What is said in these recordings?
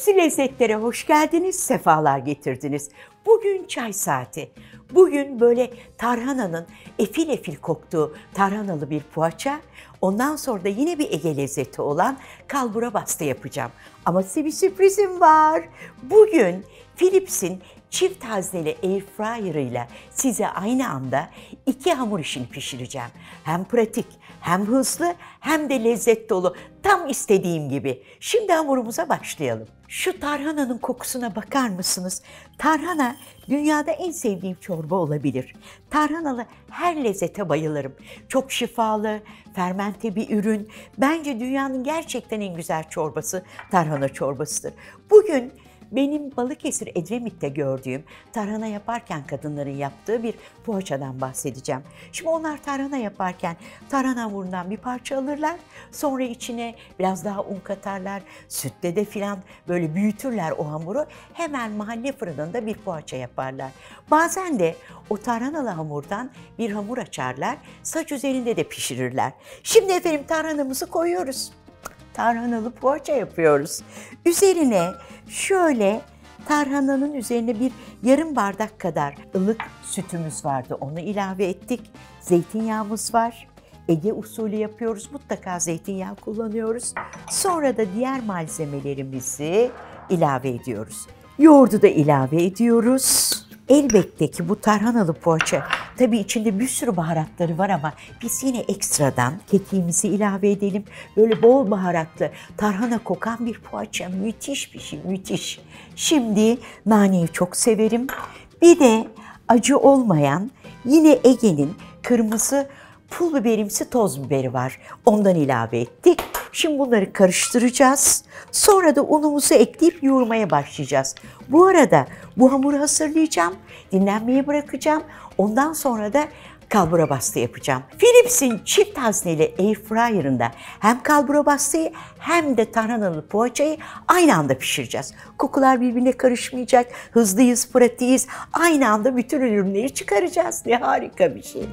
Sosisli lezzetlere hoş geldiniz, sefalar getirdiniz. Bugün çay saati. Bugün böyle tarhananın efil efil koktuğu tarhanalı bir poğaça, ondan sonra da yine bir Ege lezzeti olan kalbura bastı yapacağım. Ama size bir sürprizim var. Bugün Philips'in çift hazneli airfryer'ıyla size aynı anda iki hamur işini pişireceğim. Hem pratik, hem hızlı, hem de lezzet dolu. Tam istediğim gibi. Şimdi hamurumuza başlayalım. Şu tarhananın kokusuna bakar mısınız? Tarhana dünyada en sevdiğim çorba olabilir. Tarhanalı her lezzete bayılırım. Çok şifalı, fermente bir ürün. Bence dünyanın gerçekten en güzel çorbası tarhana çorbasıdır. Bugün benim Balıkesir Edremit'te gördüğüm tarhana yaparken kadınların yaptığı bir poğaçadan bahsedeceğim. Şimdi onlar tarhana yaparken tarhana hamurundan bir parça alırlar. Sonra içine biraz daha un katarlar. Sütle de filan böyle büyütürler o hamuru. Hemen mahalle fırınında bir poğaça yaparlar. Bazen de o tarhanalı hamurdan bir hamur açarlar. Saç üzerinde de pişirirler. Şimdi efendim tarhanamızı koyuyoruz. Tarhanalı poğaça yapıyoruz. Üzerine şöyle tarhananın üzerine bir yarım bardak kadar ılık sütümüz vardı. Onu ilave ettik. Zeytinyağımız var. Ege usulü yapıyoruz. Mutlaka zeytinyağı kullanıyoruz. Sonra da diğer malzemelerimizi ilave ediyoruz. Yoğurdu da ilave ediyoruz. Elbette ki bu tarhanalı poğaça, tabii içinde bir sürü baharatları var ama biz yine ekstradan kekiğimizi ilave edelim. Böyle bol baharatlı, tarhana kokan bir poğaça. Müthiş bir şey, müthiş. Şimdi naneyi çok severim. Bir de acı olmayan yine Ege'nin kırmızı pul biberimsi toz biberi var. Ondan ilave ettik. Şimdi bunları karıştıracağız. Sonra da unumuzu ekleyip yoğurmaya başlayacağız. Bu arada bu hamuru hazırlayacağım, dinlenmeye bırakacağım. Ondan sonra da kalbura bastı yapacağım. Philips'in çift hazneli airfryer'ında hem kalbura bastıyı hem de tarhanalı poğaçayı aynı anda pişireceğiz. Kokular birbirine karışmayacak, hızlıyız, pratiğiz. Aynı anda bütün ürünleri çıkaracağız. Ne harika bir şey.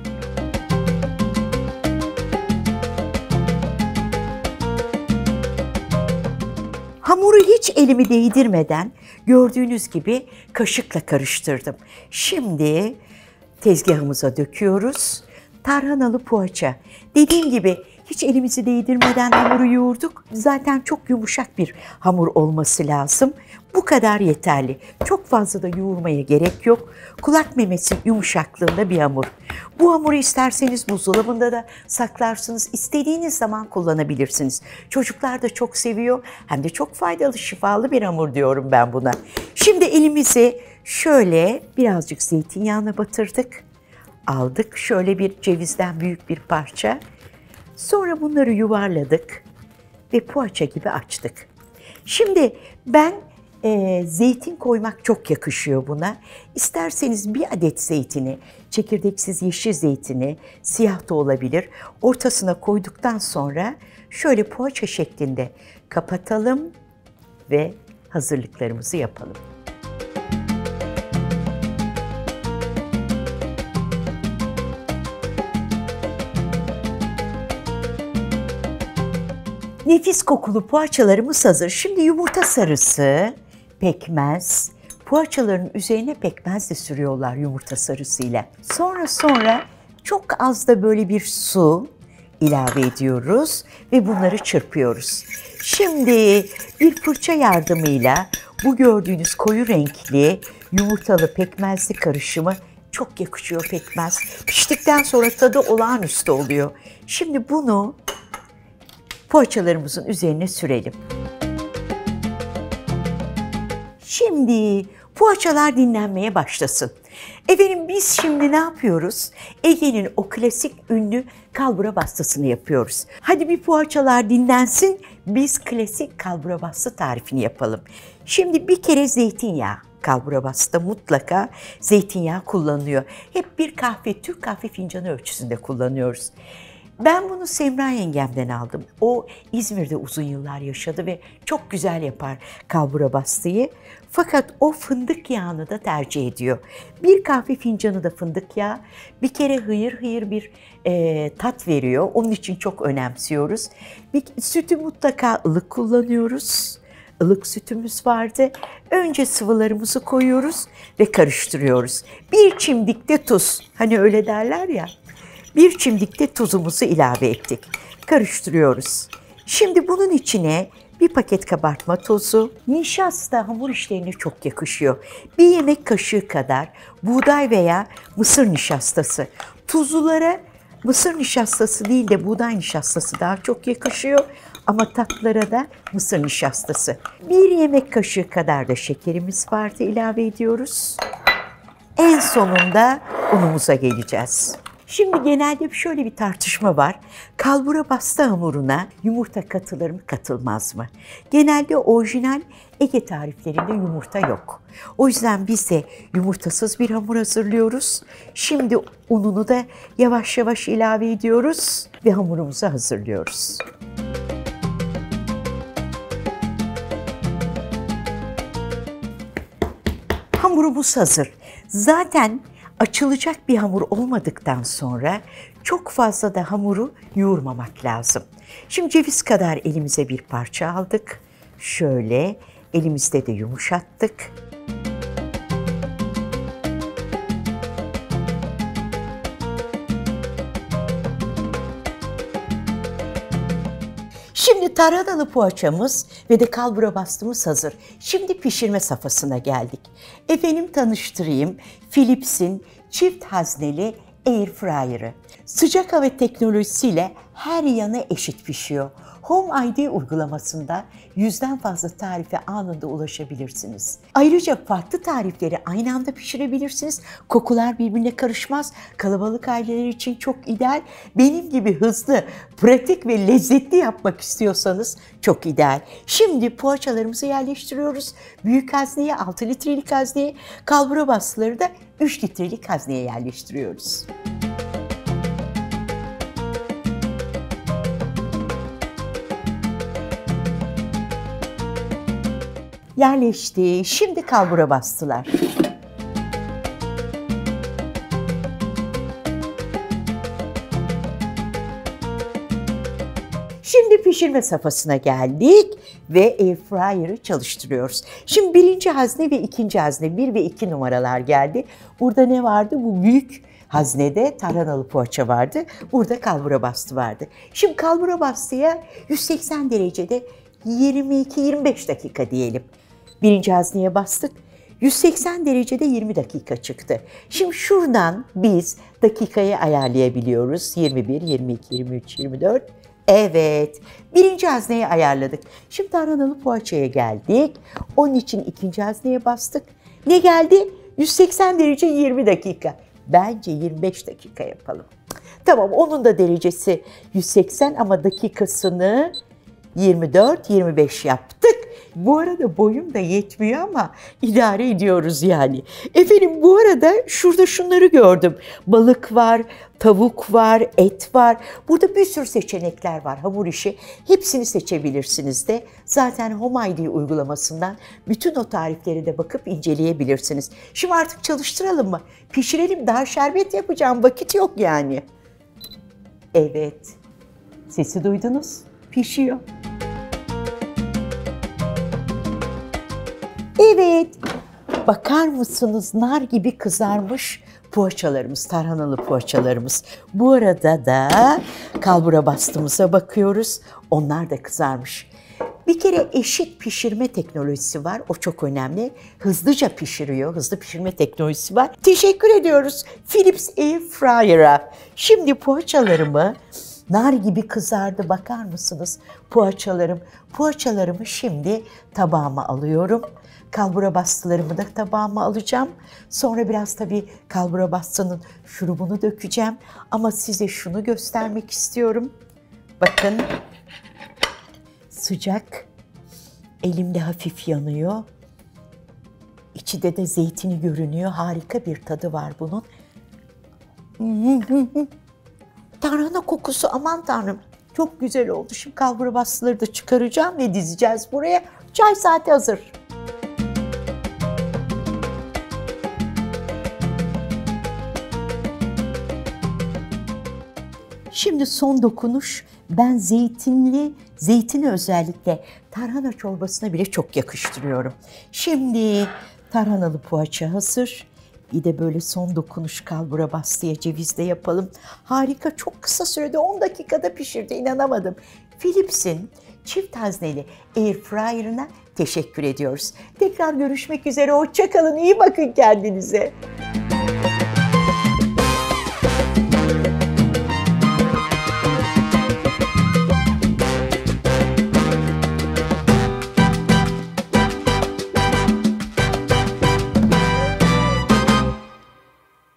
Hamuru hiç elimi değdirmeden gördüğünüz gibi kaşıkla karıştırdım. Şimdi tezgahımıza döküyoruz. Tarhanalı poğaça. Dediğim gibi hiç elimizi değdirmeden hamuru yoğurduk. Zaten çok yumuşak bir hamur olması lazım. Bu kadar yeterli. Çok fazla da yoğurmaya gerek yok. Kulak memesi yumuşaklığında bir hamur. Bu hamuru isterseniz buzdolabında da saklarsınız. İstediğiniz zaman kullanabilirsiniz. Çocuklar da çok seviyor. Hem de çok faydalı, şifalı bir hamur diyorum ben buna. Şimdi elimizi şöyle birazcık zeytinyağına batırdık. Aldık şöyle bir cevizden büyük bir parça. Sonra bunları yuvarladık ve poğaça gibi açtık. Şimdi ben zeytin koymak çok yakışıyor buna. İsterseniz bir adet zeytini, çekirdeksiz yeşil zeytini, siyah da olabilir, ortasına koyduktan sonra şöyle poğaça şeklinde kapatalım ve hazırlıklarımızı yapalım. Nefis kokulu poğaçalarımız hazır. Şimdi yumurta sarısı, pekmez, poğaçaların üzerine pekmez de sürüyorlar yumurta sarısıyla. Sonra çok az da böyle bir su ilave ediyoruz ve bunları çırpıyoruz. Şimdi bir fırça yardımıyla bu gördüğünüz koyu renkli yumurtalı pekmezli karışımı çok yakışıyor pekmez. Piştikten sonra tadı olağanüstü oluyor. Şimdi bunu poğaçalarımızın üzerine sürelim. Şimdi poğaçalar dinlenmeye başlasın. Efendim biz şimdi ne yapıyoruz? Ege'nin o klasik ünlü kalbura bastısını yapıyoruz. Hadi bir poğaçalar dinlensin, biz klasik kalbura bastı tarifini yapalım. Şimdi bir kere zeytinyağı. Kalbura bastıda mutlaka zeytinyağı kullanılıyor. Hep bir Türk kahve fincanı ölçüsünde kullanıyoruz. Ben bunu Semra yengemden aldım. O İzmir'de uzun yıllar yaşadı ve çok güzel yapar kalbura bastıyı. Fakat o fındık yağını da tercih ediyor. Bir kahve fincanı da fındık yağı bir kere hıyır hıyır bir tat veriyor. Onun için çok önemsiyoruz. Sütü mutlaka ılık kullanıyoruz. ılık sütümüz vardı. Önce sıvılarımızı koyuyoruz ve karıştırıyoruz. Bir çimdik de tuz, hani öyle derler ya. Bir çimdik de tuzumuzu ilave ettik. Karıştırıyoruz. Şimdi bunun içine bir paket kabartma tozu, nişasta hamur işlerine çok yakışıyor. Bir yemek kaşığı kadar buğday veya mısır nişastası. Tuzlulara mısır nişastası değil de buğday nişastası daha çok yakışıyor. Ama tatlılara da mısır nişastası. Bir yemek kaşığı kadar da şekerimiz vardı, ilave ediyoruz. En sonunda unumuza geleceğiz. Şimdi genelde şöyle bir tartışma var. Kalbura bastı hamuruna yumurta katılır mı, katılmaz mı? Genelde orijinal Ege tariflerinde yumurta yok. O yüzden biz de yumurtasız bir hamur hazırlıyoruz. Şimdi ununu da yavaş yavaş ilave ediyoruz ve hamurumuzu hazırlıyoruz. Hamurumuz hazır. Zaten açılacak bir hamur olmadıktan sonra çok fazla da hamuru yoğurmamak lazım. Şimdi ceviz kadar elimize bir parça aldık. Şöyle elimizde de yumuşattık. Şimdi tarhanalı poğaçamız ve de kalbura bastığımız hazır. Şimdi pişirme safhasına geldik. Efendim tanıştırayım, Philips'in çift hazneli Air Fryer'ı. Sıcak hava teknolojisiyle her yanı eşit pişiyor. Home ID uygulamasında 100'den fazla tarife anında ulaşabilirsiniz. Ayrıca farklı tarifleri aynı anda pişirebilirsiniz. Kokular birbirine karışmaz. Kalabalık aileler için çok ideal. Benim gibi hızlı, pratik ve lezzetli yapmak istiyorsanız çok ideal. Şimdi poğaçalarımızı yerleştiriyoruz. Büyük hazneye, 6 litrelik hazneye, kalbura bastıları da 3 litrelik hazneye yerleştiriyoruz. Yerleşti. Şimdi kalbura bastılar. Şimdi pişirme safhasına geldik ve airfryer'ı çalıştırıyoruz. Şimdi birinci hazne ve ikinci hazne, 1 ve 2 numaralar geldi. Burada ne vardı? Bu büyük haznede tarhanalı poğaça vardı. Burada kalbura bastı vardı. Şimdi kalbura bastıya 180 derecede 22-25 dakika diyelim. Birinci hazneye bastık. 180 derecede 20 dakika çıktı. Şimdi şuradan biz dakikayı ayarlayabiliyoruz. 21, 22, 23, 24. Evet. Birinci hazneye ayarladık. Şimdi tarhanalı poğaçaya geldik. Onun için ikinci hazneye bastık. Ne geldi? 180 derece 20 dakika. Bence 25 dakika yapalım. Tamam, onun da derecesi 180 ama dakikasını 24-25 yaptık. Bu arada boyum da yetmiyor ama idare ediyoruz yani. Efendim bu arada şurada şunları gördüm. Balık var, tavuk var, et var. Burada bir sürü seçenekler var hamur işi. Hepsini seçebilirsiniz de. Zaten Home ID uygulamasından bütün o tarifleri de bakıp inceleyebilirsiniz. Şimdi artık çalıştıralım mı? Pişirelim, daha şerbet yapacağım, vakit yok yani. Evet, sesi duydunuz, pişiyor. Evet, bakar mısınız nar gibi kızarmış poğaçalarımız, tarhanalı poğaçalarımız. Bu arada da kalbura bastığımıza bakıyoruz, onlar da kızarmış. Bir kere eşit pişirme teknolojisi var, o çok önemli. Hızlıca pişiriyor, hızlı pişirme teknolojisi var. Teşekkür ediyoruz Philips Air Fryer'a. Şimdi poğaçalarımı nar gibi kızardı, bakar mısınız poğaçalarımı şimdi tabağıma alıyorum. Kalbura bastılarımı da tabağıma alacağım. Sonra biraz tabii kalbura bastının şurubunu dökeceğim. Ama size şunu göstermek istiyorum. Bakın, sıcak, elimde hafif yanıyor. İçi de zeytini görünüyor. Harika bir tadı var bunun. Tarhana kokusu, aman tanrım. Çok güzel oldu. Şimdi kalbura bastıları da çıkaracağım ve dizeceğiz buraya. Çay saati hazır. Şimdi son dokunuş Ben zeytini özellikle tarhana çorbasına bile çok yakıştırıyorum. Şimdi tarhanalı poğaça hazır. Bir de böyle son dokunuş kalbura bastıya ceviz de yapalım. Harika, çok kısa sürede 10 dakikada pişirdi, inanamadım. Philips'in çift hazneli Airfryer'ına teşekkür ediyoruz. Tekrar görüşmek üzere, hoşça kalın, iyi bakın kendinize.